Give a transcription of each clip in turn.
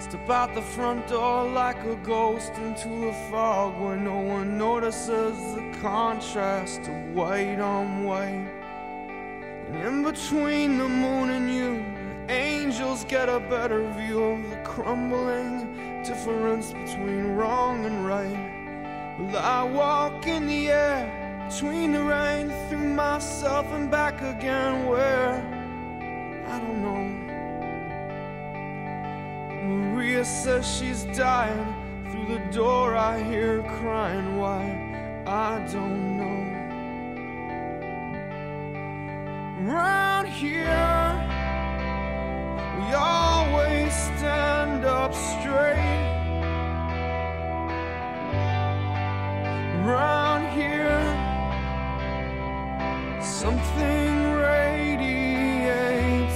Step out the front door like a ghost into a fog where no one notices the contrast of white on white. And in between the moon and you, the angels get a better view of the crumbling difference between wrong and right. Well, I walk in the air between the rain, through myself and back again, where I don't know. Maria says she's dying. Through the door I hear her crying. Why? I don't know. Round here we always stand up straight. Round here something radiates.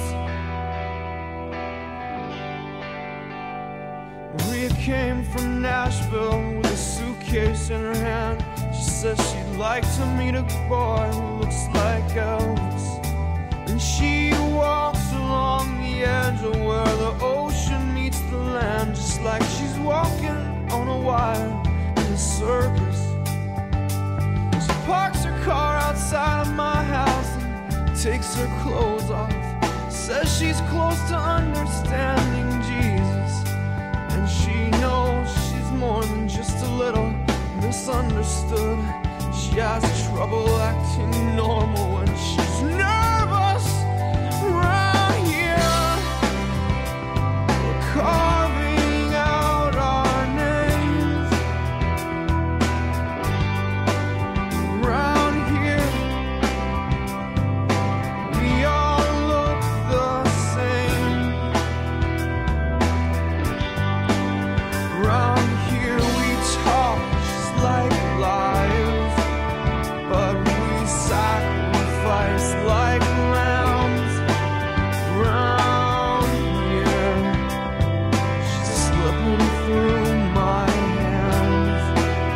Maria came from Nashville with a suitcase in her hand. She says she'd like to meet a boy who looks like Elvis. And she walks along the edge of where the ocean meets the land, just like she's walking on a wire in a circus. She parks her car outside of my house and takes her clothes off. Says she's close to understanding Jesus, and she knows she's more than just a little misunderstood. She has trouble acting normal when she's nervous. Right here we're carving out our names. Round here we all look the same. Round here we talk just like liars, but we sacrifice like lambs. Round here she's slipping through my hands.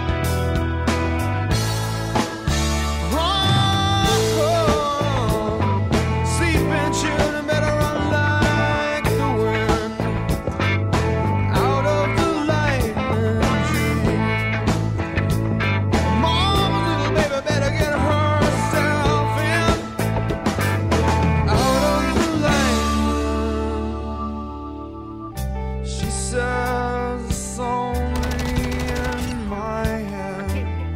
Sleeping children better run like the wind out of the lightning dream. Mama's little baby better get herself in out of the lightning. She says it's only in my head.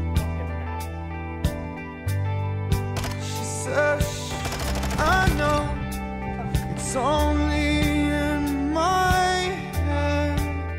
She says, I know it's only in my head.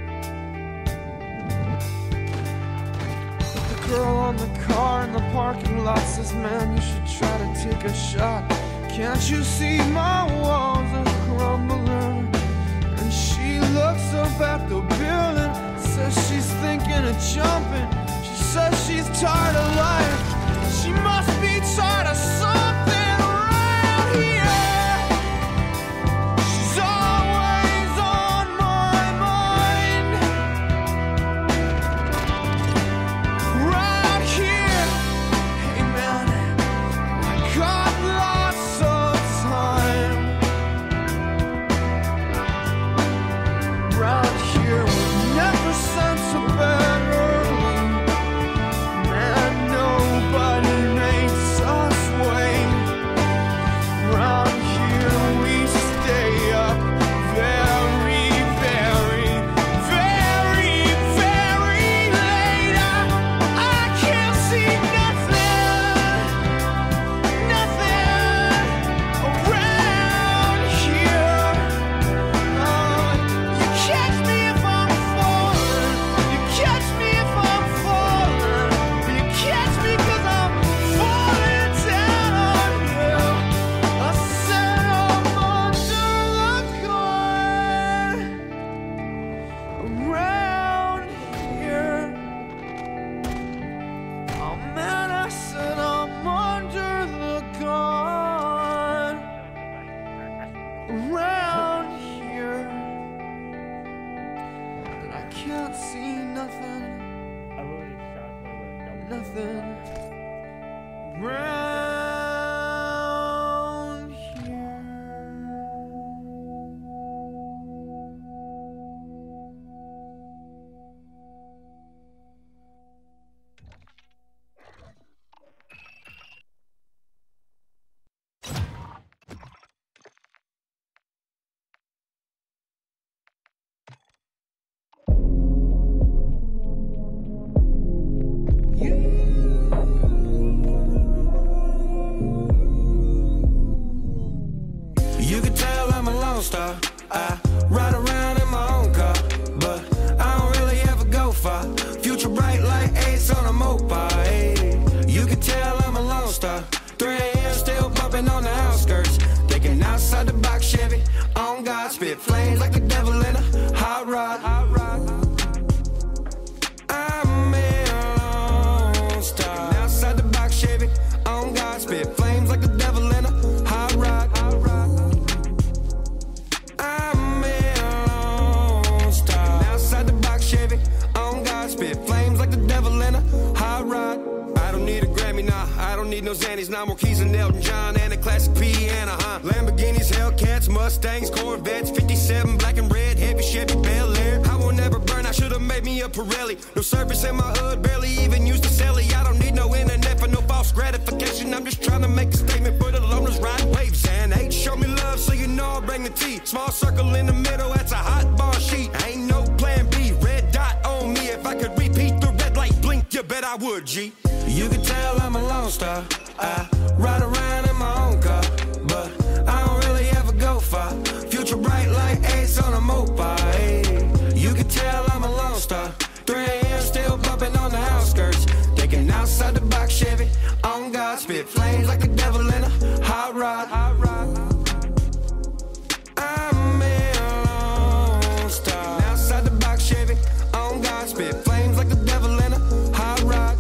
The girl on the car in the parking lot says, man, you should try to take a shot. Can't you see my walls are crumbling? And she looks up at the building, says she's thinking of jumping. She says she's tired of life. She must be tired of something around here. She's always on my mind. Round here, hey man, I got lots of time. Round here we never sense a better lead. Man, nobody makes us wait. Round here we stay up very, very, very, very late. I can't see nothing, nothing around here. You catch me if I'm falling, you catch me if I'm falling, you catch me 'cause I'm falling down on you. I said I'm under the gun around here. Oh man, I said I'm under the gun around here, and I can't see nothing, nothing round here. star. I ride around in my own car, but I don't really ever go far. Future bright like Ace on a moped. Hey, you can tell I'm a lone star. 3 a.m. still bumping on the outskirts. Thinking outside the box Chevy. On God, spit flames like the devil in a hot rod. I'm a lone star. Outside the box Chevy. On God, spit flames like the devil in a hot rod. I'm a lone star. Outside the box Chevy. On God, spit flames like the devil in a hot rod. I don't need a Grammy, nah, I don't need no Xannies. Nah, more keys than Elton John and a classic piano, huh? Lamborghinis, Hellcats, Mustangs, Corvettes, 57, black and red, heavy Chevy Bel Air. I won't never burn, I should've made me a Pirelli. No service in my hood, barely even used to sell it. I don't need no internet for no false gratification. I'm just trying to make a statement for the loners riding waves. And hate, show me love so you know I'll bring the tea. Small circle in the middle, that's a hot bar sheet. Ain't no plan B, red dot on me. If I could repeat the red light blink, you bet I would, G. You can tell I'm a lone star. I ride around in my own car, but I don't really ever go far. Future bright like Ace on a moped. Hey, you can tell I'm a lone star. 3 a.m. still bumping on the outskirts. Thinking outside the box Chevy. On God, spit flames like the devil in a hot rod. I'm a lone star. Outside the box Chevy. On God, spit flames like the devil in a hot rod.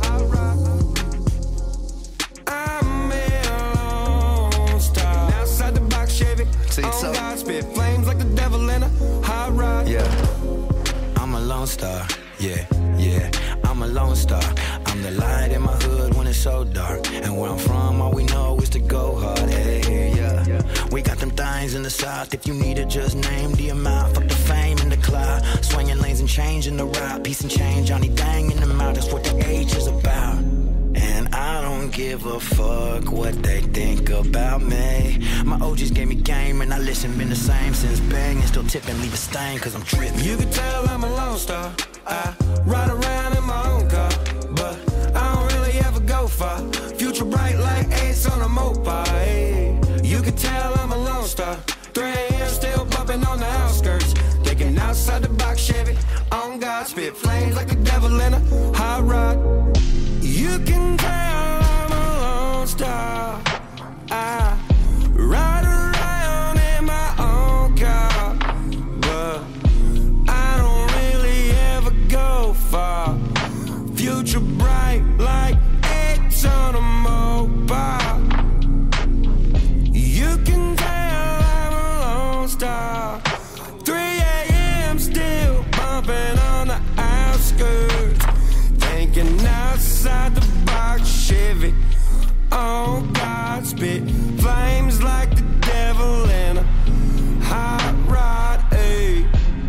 I'm a lone star. Outside the box Chevy. On God, spit flames like the devil in a hot rod. Yeah, I'm a lone star. Yeah, yeah, I'm a lone star. I'm the light in my hood when it's so dark. And where I'm from, all we know is to go hard. Hey, yeah. We got them things in the south. If you need it, just name the amount. Fuck the fame and the cloud. Swinging lanes and change in the route. Piece and change, Johnny Dang in the mouth. That's what the age is about. And I don't give a fuck what they think about me. My OGs gave me game and I listen, been the same since bang. And still tipping, leave a stain cause I'm tripping. You can tell I'm a lone star. I ride around in my own car, but I don't really ever go far. Future bright like Ace on a moped. Hey, you can tell I'm a lone star. 3 a.m. still bumping on the outskirts. Thinking outside the box Chevy. On God, spit flames like the devil in a hot rod. You can tell I'm a lone star. I ride around in my own car, but I don't really ever go far. Future bright like eggs on a mobile. You can tell I'm a lone star. 3 a.m. still bumping on the outskirts. Thinking outside the box Chevy. Oh God, spit flames like the devil in a hot rod. Ay.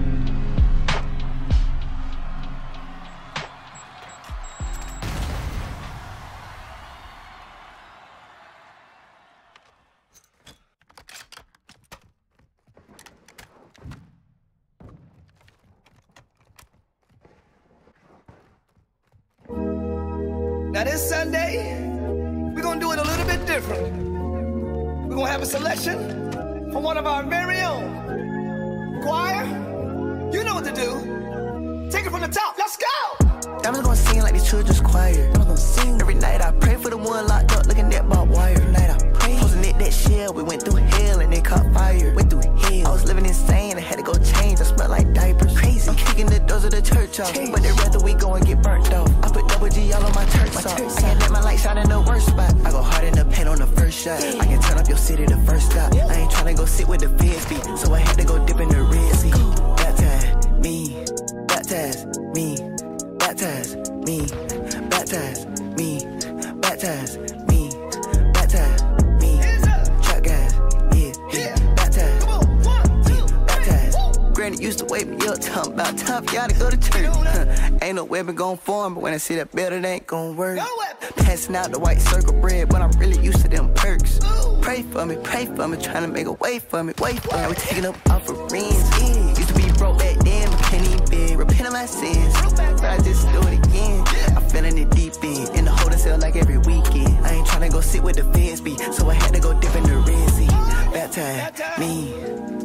Now this Sunday, we're gonna do it a little bit different. We're gonna have a selection from one of our very own. Choir, you know what to do. Take it from the top, let's go! I'm gonna sing like these children's choir. I'm gonna sing every night. I pray for the one locked up looking at barbed wire. Every night I pray. Closing it that shell, we went through hell and it caught fire. Went through hell. I was living insane, I had to go change. I smell like diapers. Crazy. I'm kicking the doors of the church off, but they'd rather we go and get burnt off. I put double G all on my church socks. I can let my light shine in the worst spot. I go hard in the paint on the first shot. I can turn up your city the first stop. I ain't tryna go sit with the feds beat, so I had to go dip in the Red Sea. Baptize me, baptize me, baptize me, baptize me, baptize me, baptize me. Trap guys, yeah, baptize, baptize. Granny used to wake me up, talking about time for y'all to go to church. Ain't no weapon gon' form, but when I see that belt, it ain't gon' work. Passing out the white circle bread, but I'm really used to them perks. Pray for me, trying to make a way for me, wait for me. We taking up offerings, yeah. Used to be broke back then, but can't even beg. Repent of my sins, but I just do it again. I'm feeling it deep in the holding cell like every weekend. I ain't trying to go sit with the feds be, so I had to go dip in the Red Sea. Baptize me,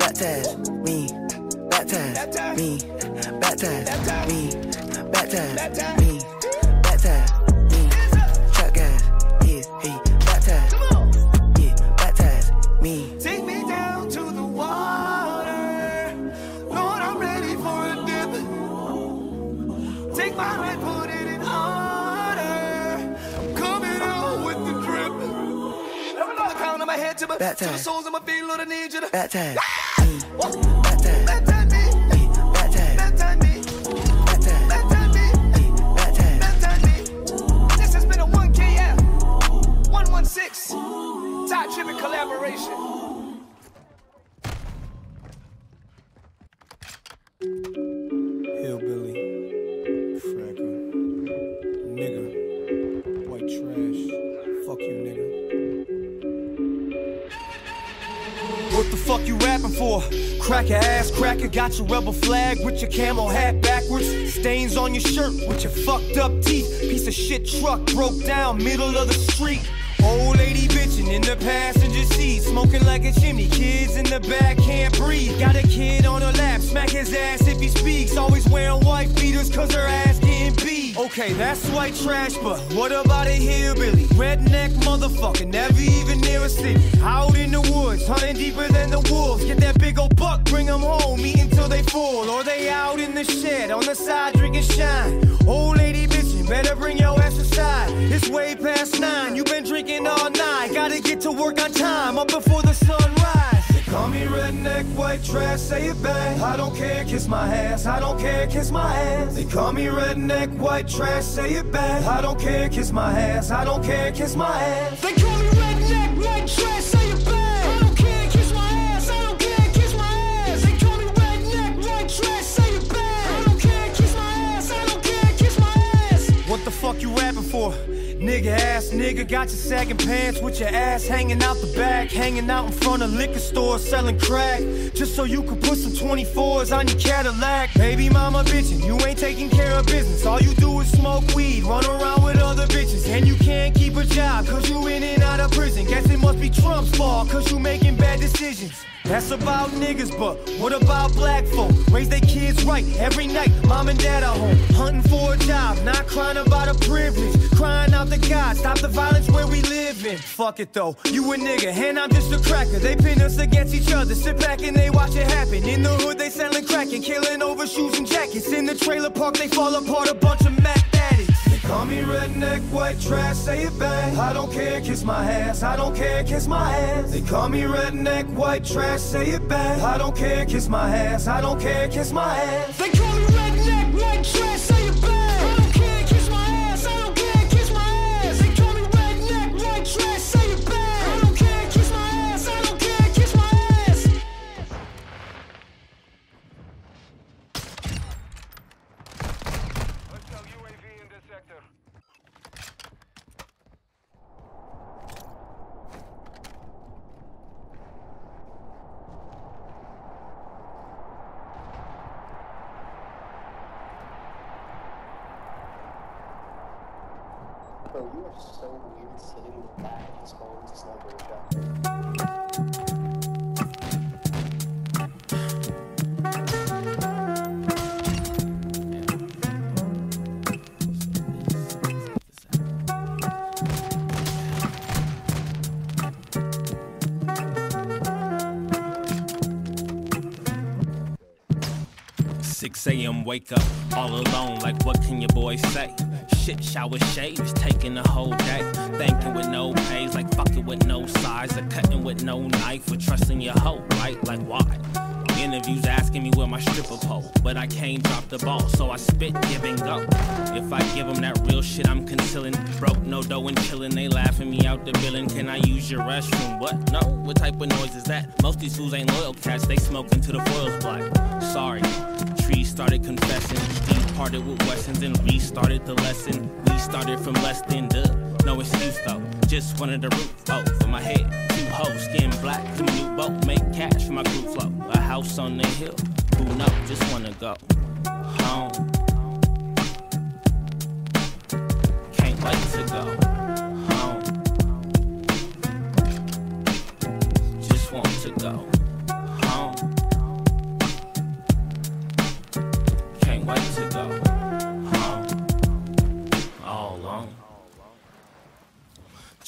baptize me, baptize me, baptize me, baptize me, baptize me. Trap guys, yeah, hey, baptize, yeah, baptize me. Take me down to the water, Lord, I'm ready for a dip. Take my hand, put it in order. I'm coming out with the drip. From the crown of my head to the soles of my feet, Lord, I need you to baptize me, baptize, baptize me, baptize, baptize me, baptize, baptize me, baptize, baptize me. This has been a 1KF 116 Todd Trippin' collaboration. Hillbilly, fracker, nigga, white trash, fuck you, nigga. What the fuck you rapping for? Cracker ass cracker, got your rebel flag with your camo hat backwards. Stains on your shirt with your fucked up teeth. Piece of shit truck broke down middle of the street. Old lady bitchin' in the passenger seat, smoking like a chimney. Kids in the back can't breathe. Got a kid on her lap, smack his ass if he speaks. Always wearing white beaters cause her ass getting beat. Okay, that's white trash, but what about a hillbilly? Redneck motherfucker, never even near a city. Out in the woods, hunting deeper than the wolves. Get that big old buck, bring them home, eat until they full. Or they out in the shed, on the side drinking shine. Old lady bitchin', better bring your ass aside. It's way past 9, you been drinking all night. Gotta get to work on time, up before the sun rise. They call me redneck, white trash, say it back. I don't care, kiss my ass, I don't care, kiss my ass. They call me redneck, white trash, say it back. I don't care, kiss my ass, I don't care, kiss my ass. They call me redneck, white trash, say it back. I don't care, kiss my ass, I don't care, kiss my ass. They call me redneck, white trash, say it back. I don't care, kiss my ass, I don't care, kiss my ass. What the fuck you rapping for? Nigga ass nigga, got your sagging pants with your ass hanging out the back, hanging out in front of liquor stores selling crack, just so you could put some 24s on your Cadillac. Baby mama bitchin', you ain't taking care of business. All you do is smoke weed, run around with other bitches, and you can't keep a job cause you in and out of prison. Guess it must be Trump's fault cause you making bad decisions. That's about niggas, but what about black folk? Raise their kids right every night, mom and dad are home, hunting for a job, not crying about a privilege, crying out to God, stop the violence where we live in. Fuck it though, you a nigga and I'm just a cracker. They pin us against each other, sit back and they watch it happen. In the hood they selling crack and killing over shoes and jackets. In the trailer park they fall apart, a bunch of Mac addicts. Call me redneck, white trash, say it back. I don't care, kiss my ass, I don't care, kiss my ass. They call me redneck, white trash, say it back. I don't care, kiss my ass, I don't care, kiss my ass. They call me redneck, white trash, say it back. I don't care, kiss my ass, I don't care, kiss my ass. They call me redneck, white trash, say it back. I don't care, kiss my ass, I don't care, kiss my ass. Bro, you are so weird sitting in the back of this phone to sniper a shot. A.m. wake up all alone, like what can your boy say? Shit, shower, shaves, taking the whole day. Thinking with no pays, like fucking with no size, or cutting with no knife, or trusting your hoe, right? Like why? Interviews asking me where my stripper pole, but I can't drop the ball, so I spit, give and go. If I give them that real shit, I'm concealing. Broke, no dough and chillin', they laughing me out the billing. Can I use your restroom? What? No, what type of noise is that? Most these fools ain't loyal cats, they smoking till the foil's black. Sorry. Trees started confessing, Steve parted with Wessons and restarted the lesson. We started from less than no excuse though. Just wanted a roof, for my head. 2 hoes, skin black, to my new boat. Make cash for my group flow. A house on the hill, who knows? Just wanna go home. Can't wait to go home. Just want to go home.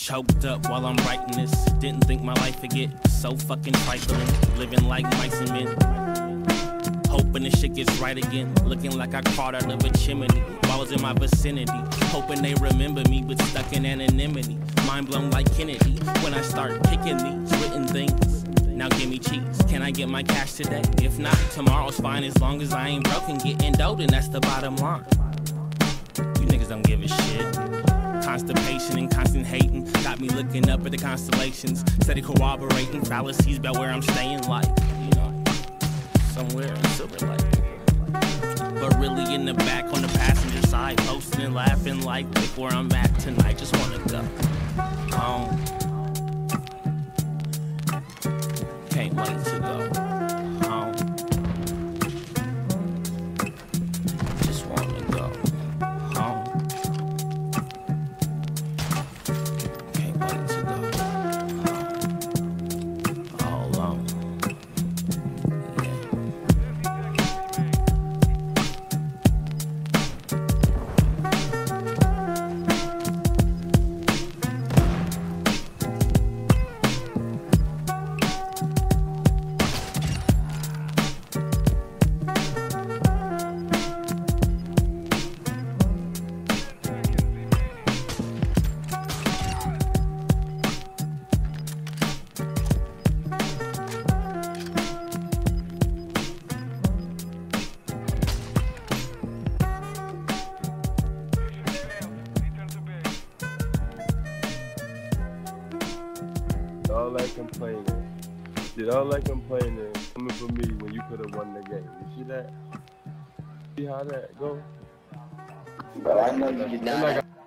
Choked up while I'm writing this. Didn't think my life would get so fucking trifling. Living like mice and men. Hoping this shit gets right again. Looking like I crawled out of a chimney. Walls in my vicinity. Hoping they remember me, but stuck in anonymity. Mind blown like Kennedy. When I start kicking these written things. Now give me cheese. Can I get my cash today? If not, tomorrow's fine as long as I ain't broken. Getting dope, and that's the bottom line. You niggas don't give a shit. Constipation and constant hating got me looking up at the constellations. Steady corroborating fallacies about where I'm staying, like, you know, somewhere in Silver Lake. But really in the back on the passenger side, posting and laughing like where I'm at tonight. Just wanna go home. Can't wait to go home. Just wanna go home. Can't wait to go home. All alone. All that complaining. Did all that complaining coming from me when you could have won the game? You see that? See how that go? But I know you did not.